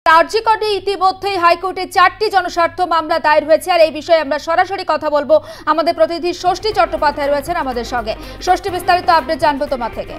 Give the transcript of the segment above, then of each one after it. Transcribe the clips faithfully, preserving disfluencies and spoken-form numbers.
আরজি করে ইতিমধ্যেই হাইকোর্টে চারটি জনস্বার্থ মামলা দায়ের হয়েছে আর এই বিষয়ে আমরা সরাসরি কথা বলবো। আমাদের প্রতিনিধি ষষ্ঠী চট্টোপাধ্যায় রয়েছেন আমাদের সঙ্গে। ষষ্ঠী, বিস্তারিত আপডেট জানবো তোমার থেকে।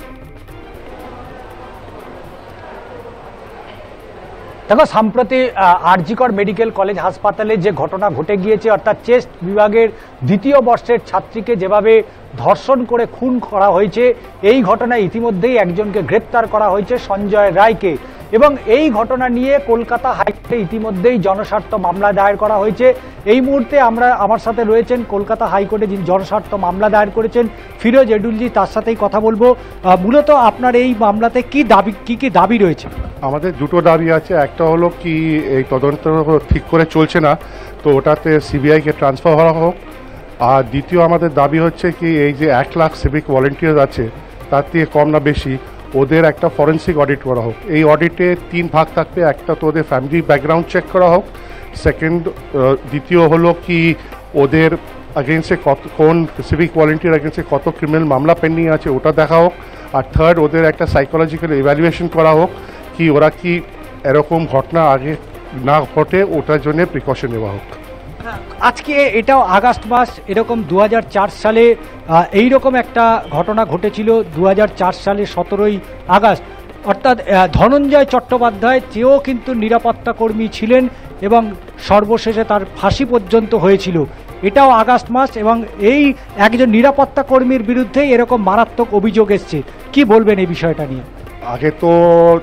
দেখো, সম্প্রতি আরজি কর মেডিকেল কলেজ হাসপাতালে যে ঘটনা ঘটে গিয়েছে, অর্থাৎ চেস্ট বিভাগের দ্বিতীয় বর্ষের ছাত্রীকে যেভাবে ধর্ষণ করে খুন করা হয়েছে, এই ঘটনায় ইতিমধ্যেই একজনকে গ্রেপ্তার করা হয়েছে, সঞ্জয় রায়কে। এবং এই ঘটনা নিয়ে কলকাতা হাইকোর্টে ইতিমধ্যেই জনস্বার্থ মামলা দায়ের করা হয়েছে। এই মুহূর্তে আমরা আমার সাথে রয়েছেন কলকাতা হাইকোর্টে যিনি জনস্বার্থ মামলা দায়ের করেছেন ফিরোজ এডুলজি, তার সাথেই কথা বলবো। মূলত আপনার এই মামলাতে কি দাবি কি কি দাবি রয়েছে? আমাদের দুটো দাবি আছে। একটা হলো কি, এই তদন্ত ঠিক করে চলছে না, তো ওটাতে সিবিআইকে ট্রান্সফার করা হোক। আর দ্বিতীয় আমাদের দাবি হচ্ছে কি, এই যে এক লাখ সিভিক ভলেন্টিয়ার আছে তার থেকে কম না বেশি, ওদের একটা ফরেন্সিক অডিট করা হোক। এই অডিটে তিন ভাগ থাকবে। একটা তো ওদের ফ্যামিলি ব্যাকগ্রাউন্ড চেক করা হোক, সেকেন্ড দ্বিতীয় হলো কি ওদের আগেন্সে কত কোন সিভিক ভলেন্টিয়ার আগেন্সে কত ক্রিমিনাল মামলা পেন্ডিং আছে ওটা দেখা হোক। আর থার্ড, ওদের একটা সাইকোলজিক্যাল ইভ্যালুয়েশন করা হোক কি ওরা কি এরকম ঘটনা আগে না ঘটে, ওটার জন্য প্রিকশন নেওয়া হোক। আজকে এটাও আগস্ট মাস, এরকম দু হাজার চার সালে এইরকম একটা ঘটনা ঘটেছিল। দু হাজার চার সালে সতেরোই আগস্ট, অর্থাৎ ধনঞ্জয় চট্টোপাধ্যায় যেও কিন্তু নিরাপত্তা কর্মী ছিলেন এবং সর্বশেষে তার ফাঁসি পর্যন্ত হয়েছিল। এটাও আগস্ট মাস এবং এই একজন নিরাপত্তা কর্মীর বিরুদ্ধে এরকম মারাত্মক অভিযোগ এসছে। কি বলবেন এই বিষয়টা নিয়ে? আগে তো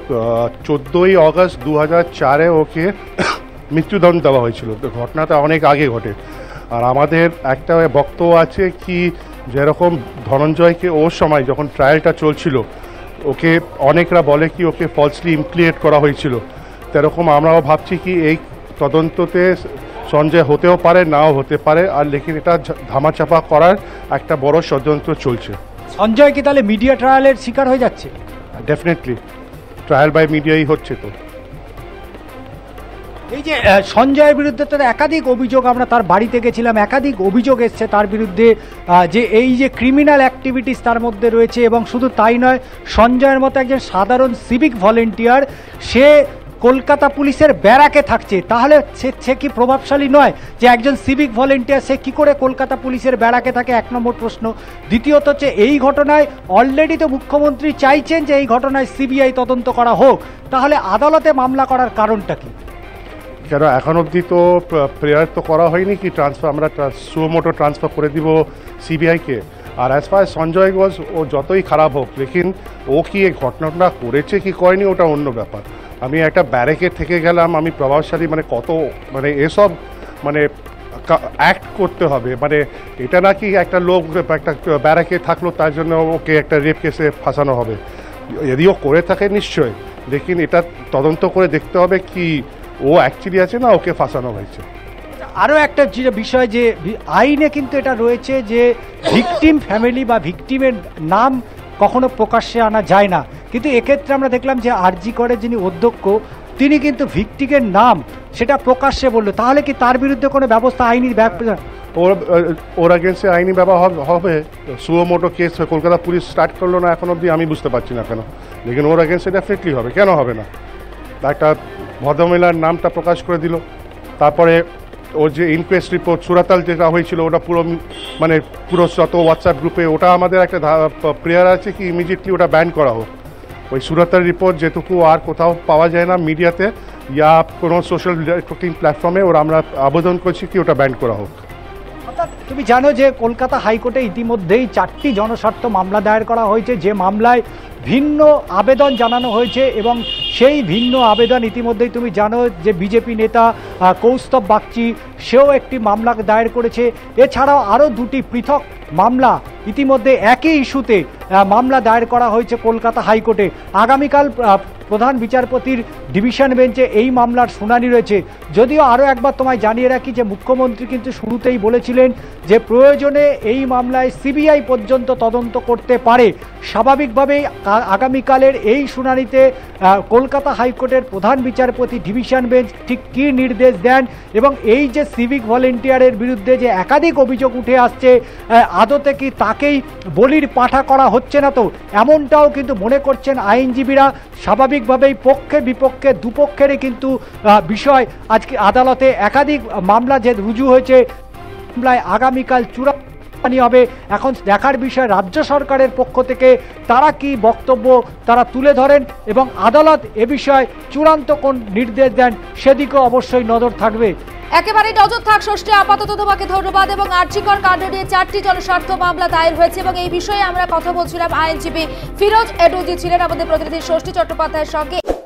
চোদ্দোই আগস্ট দু হাজার চারে ওকে মৃত্যুদণ্ড দেওয়া হয়েছিল। ঘটনাটা অনেক আগে ঘটে। আর আমাদের একটা বক্তব্য আছে কি, যেরকম ধনঞ্জয়কে ওর সময় যখন ট্রায়ালটা চলছিল ওকে অনেকরা বলে কি ওকে ফলসলি ইমপ্লিকেট করা হয়েছিল, সেরকম আমরাও ভাবছি কি এই তদন্ততে সঞ্জয় হতেও পারে, নাও হতে পারে। আর লেকিন এটা ধামাচাপা করার একটা বড় ষড়যন্ত্র চলছে। সঞ্জয় কি তাহলে মিডিয়া ট্রায়ালের শিকার হয়ে যাচ্ছে? ডেফিনেটলি ট্রায়াল বাই মিডিয়াই হচ্ছে। তো এই যে সঞ্জয়ের বিরুদ্ধে তো একাধিক অভিযোগ, আমরা তার বাড়িতে গেছিলাম, একাধিক অভিযোগ এসছে তার বিরুদ্ধে যে এই যে ক্রিমিনাল অ্যাক্টিভিটিস তার মধ্যে রয়েছে। এবং শুধু তাই নয়, সঞ্জয়ের মতো একজন সাধারণ সিভিক ভলেন্টিয়ার সে কলকাতা পুলিশের ব্যারাকে থাকছে, তাহলে সে সে কি প্রভাবশালী নয়? যে একজন সিভিক ভলেন্টিয়ার সে কি করে কলকাতা পুলিশের ব্যারাকে থাকে, এক নম্বর প্রশ্ন। দ্বিতীয়ত হচ্ছে এই ঘটনায় অলরেডি তো মুখ্যমন্ত্রী চাইছেন যে এই ঘটনায় সিবিআই তদন্ত করা হোক, তাহলে আদালতে মামলা করার কারণটা কি? কেন এখন অবধি তো প্রেয়ার তো করা হয়নি কি ট্রান্সফার, আমরা সুমোটো ট্রান্সফার করে দিব সিবিআইকে। আর অ্যাজ ফার সঞ্জয় ঘোষ, ও যতই খারাপ হোক, লেকিন ও কি এই ঘটনাটা করেছে কি করেনি ওটা অন্য ব্যাপার। আমি একটা ব্যারেকে থেকে গেলাম, আমি প্রভাবশালী, মানে কত মানে এসব মানে অ্যাক্ট করতে হবে। মানে এটা না কি একটা লোক একটা ব্যারাকে থাকলো তার জন্য ওকে একটা রেপ কেসে ফাঁসানো হবে। যদিও করে থাকে নিশ্চয়, লেকিন এটা তদন্ত করে দেখতে হবে কি ও অ্যাকচুয়ালি আছে না ওকে ফাঁসানো হয়েছে। আরও একটা যে বিষয়, যে আইনে কিন্তু এটা রয়েছে যে ভিকটিম ফ্যামিলি বা ভিকটিমের নাম কখনো প্রকাশ্যে আনা যায় না, কিন্তু এক্ষেত্রে আমরা দেখলাম যে আরজি করে যিনি অধ্যক্ষ তিনি কিন্তু ভিকটিমের নাম সেটা প্রকাশ্যে বললো, তাহলে কি তার বিরুদ্ধে কোনো ব্যবস্থা আইনি ওর ওর আগেন্সে আইনি ব্যবহার হবে? Suo motu case Kolkata police start করলো না এখন অবধি, আমি বুঝতে পারছি না কেন। লেকিন ওর আগেন্সে ডেফিনেটলি হবে, কেন হবে না? একটা ভদ্রমহিলার নামটা প্রকাশ করে দিল, তারপরে ওর যে ইনকোয়েস্ট রিপোর্ট সুরাতাল যেটা হয়েছিল ওটা পুরো মানে পুরো যত হোয়াটসঅ্যাপ গ্রুপে, ওটা আমাদের একটা প্রেয়ার আছে কি ইমিডিয়েটলি ওটা ব্যান করা হোক। ওই সুরাতাল রিপোর্ট যেটুকু আর কোথাও পাওয়া যায় না মিডিয়াতে ইয়া কোনো সোশ্যাল নেটওয়ার্কিং প্ল্যাটফর্মে, ওরা আমরা আবেদন করছি কি ওটা ব্যান করা হোক। অর্থাৎ তুমি জানো যে কলকাতা হাইকোর্টে ইতিমধ্যেই চারটি জনস্বার্থ মামলা দায়ের করা হয়েছে, যে মামলায় ভিন্ন আবেদন জানানো হয়েছে এবং সেই ভিন্ন আবেদন ইতিমধ্যেই তুমি জানো যে বিজেপি নেতা কৌস্তব বাগচি সেও একটি মামলা দায়ের করেছে। এছাড়াও আরও দুটি পৃথক মামলা ইতিমধ্যে একই ইস্যুতে মামলা দায়ের করা হয়েছে কলকাতা হাইকোর্টে। আগামীকাল প্রধান বিচারপতির ডিভিশন বেঞ্চে এই মামলার শুনানি রয়েছে। যদিও আরও একবার তোমায় জানিয়ে রাখি যে মুখ্যমন্ত্রী কিন্তু শুরুতেই বলেছিলেন যে প্রয়োজনে এই মামলায় সিবিআই পর্যন্ত তদন্ত করতে পারে। স্বাভাবিকভাবেই আগামীকালের এই শুনানিতে কলকাতা হাইকোর্টের প্রধান বিচারপতি ডিভিশন বেঞ্চ ঠিক কী নির্দেশ দেন এবং এই যে সিভিক ভলেন্টিয়ারের বিরুদ্ধে যে একাধিক অভিযোগ উঠে আসছে, আদতে কি তাকেই বলির পাঠা করা হচ্ছে না তো, এমনটাও কিন্তু মনে করছেন আইনজীবীরা। স্বাভাবিক স্বাভাবিকভাবেই পক্ষে বিপক্ষে দুপক্ষেরই কিন্তু বিষয় আজকে আদালতে একাধিক মামলা যে রুজু হয়েছে, মামলায় আগামীকাল চূড়ান্ত হবে। এখন দেখার বিষয় রাজ্য সরকারের পক্ষ থেকে তারা কি বক্তব্য তারা তুলে ধরেন এবং আদালত এ বিষয়ে চূড়ান্ত কোন নির্দেশ দেন সেদিকেও অবশ্যই নজর থাকবে। একেবারে নজর থাক ষষ্ঠী, আপাতত তোমাকে ধন্যবাদ। এবং আর্চিকর কাণ্ড নিয়ে চারটি জনস্বার্থ মামলা দায়ের হয়েছে এবং এই বিষয়ে আমরা কথা বলছিলাম। আইনজীবী ফিরোজ এডুজি ছিলেন আমাদের প্রতিনিধি ষষ্ঠী চট্টোপাধ্যায়ের সঙ্গে।